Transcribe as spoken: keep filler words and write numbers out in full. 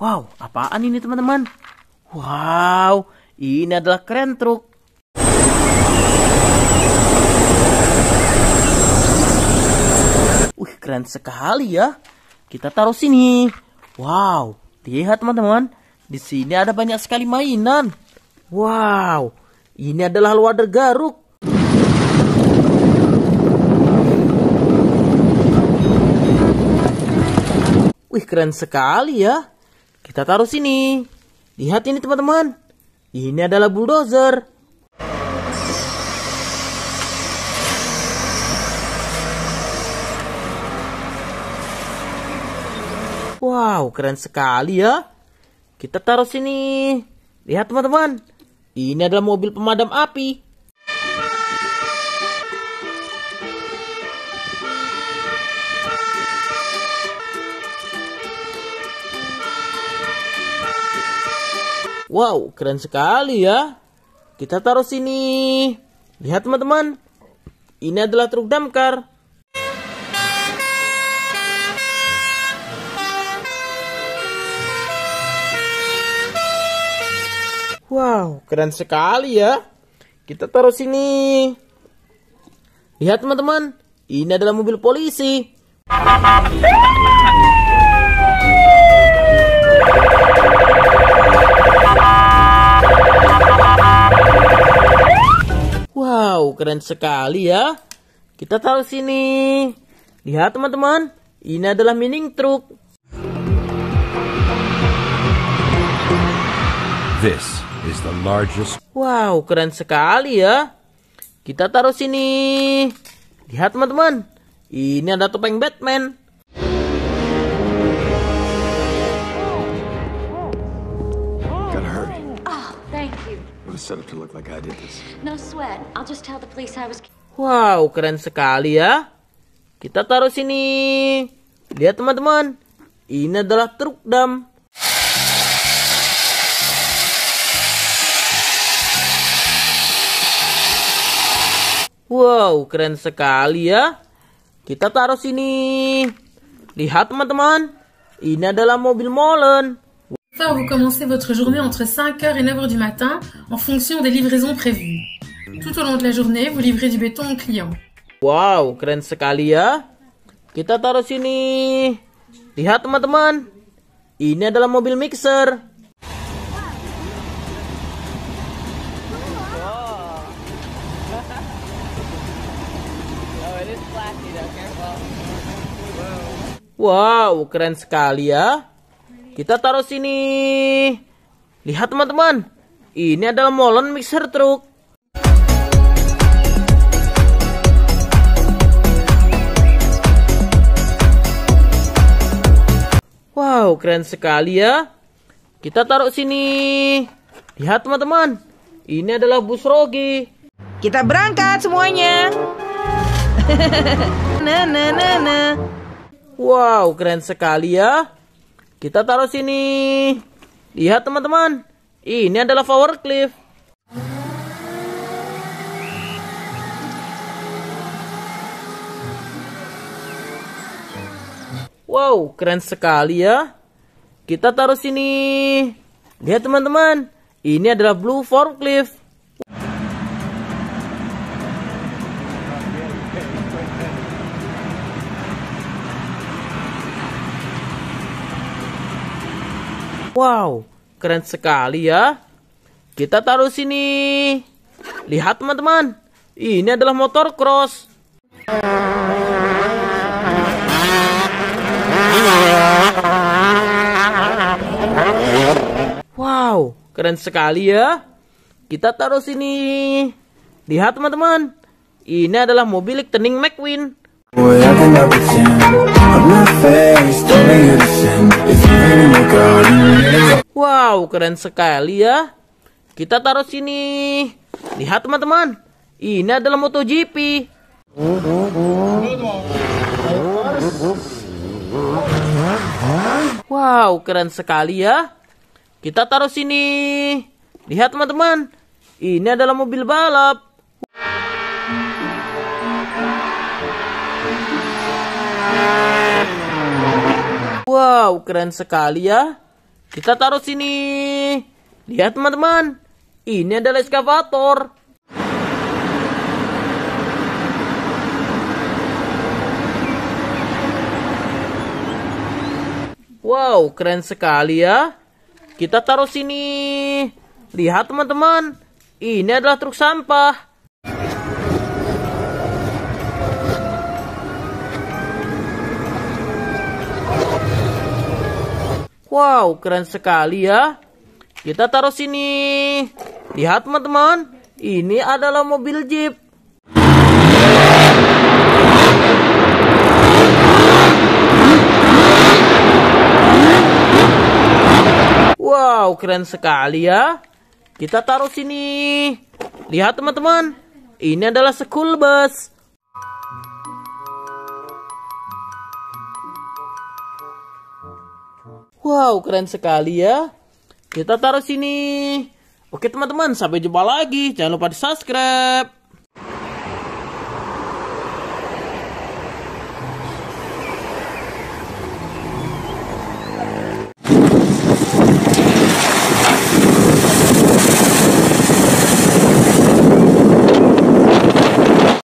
Wow, apaan ini teman-teman? Wow, ini adalah keren truk. Wih, keren sekali ya. Kita taruh sini. Wow, lihat teman-teman. Di sini ada banyak sekali mainan. Wow, ini adalah wader garuk. Wih, keren sekali ya. Kita taruh sini. Lihat ini teman-teman. Ini adalah bulldozer. Wow, keren sekali ya. Kita taruh sini. Lihat teman-teman. Ini adalah mobil pemadam api. Wow, keren sekali ya. Kita taruh sini. Lihat teman-teman. Ini adalah truk damkar. Wow, keren sekali ya. Kita taruh sini. Lihat teman-teman. Ini adalah mobil polisi. Wow, keren sekali ya. Kita taruh sini. Lihat teman-teman. Ini adalah mining truk. This is the largest. Wow, keren sekali ya. Kita taruh sini. Lihat teman-teman. Ini ada topeng Batman. Gotta hurry. Oh, thank you. Would have set up to look like I did this. No sweat. I'll just tell the police I was... Wow, keren sekali ya. Kita taruh sini. Lihat teman-teman. Ini adalah truk dam. Wow, keren sekali ya. Kita taruh sini. Lihat teman-teman. Ini adalah mobil molen. Vous commencez votre journée entre cinq heures et neuf heures du matin en fonction des livraisons prévues. Tout au long de la journée, vous livrez du béton aux clients. Wow, keren sekali ya. Kita taruh sini. Lihat teman-teman. Ini adalah mobil mixer. Wow, keren sekali ya. Kita taruh sini. Lihat teman-teman. Ini adalah molen mixer truk. Wow, keren sekali ya. Kita taruh sini. Lihat teman-teman. Ini adalah bus Rogi. Kita berangkat semuanya. Nah, nah, nah, nah. Wow, keren sekali ya. Kita taruh sini. Lihat teman-teman. Ini adalah forklift. Wow, keren sekali ya. Kita taruh sini. Lihat teman-teman. Ini adalah blue forklift. Wow, keren sekali ya. Kita taruh sini. Lihat teman-teman. Ini adalah motor cross. Wow, keren sekali ya. Kita taruh sini. Lihat teman-teman. Ini adalah mobil Lightning McQueen. Wow, keren sekali ya. Kita taruh sini. Lihat teman-teman. Ini adalah MotoGP. Wow, keren sekali ya. Kita taruh sini. Lihat teman-teman. Ini adalah mobil balap. Wow, keren sekali ya. Kita taruh sini. Lihat teman-teman. Ini adalah eskavator. Wow, keren sekali ya. Kita taruh sini. Lihat teman-teman. Ini adalah truk sampah. Wow, keren sekali ya. Kita taruh sini. Lihat teman-teman. Ini adalah mobil Jeep. Wow, keren sekali ya. Kita taruh sini. Lihat teman-teman. Ini adalah school bus. Wow, keren sekali ya. Kita taruh sini. Oke teman-teman, sampai jumpa lagi. Jangan lupa di subscribe.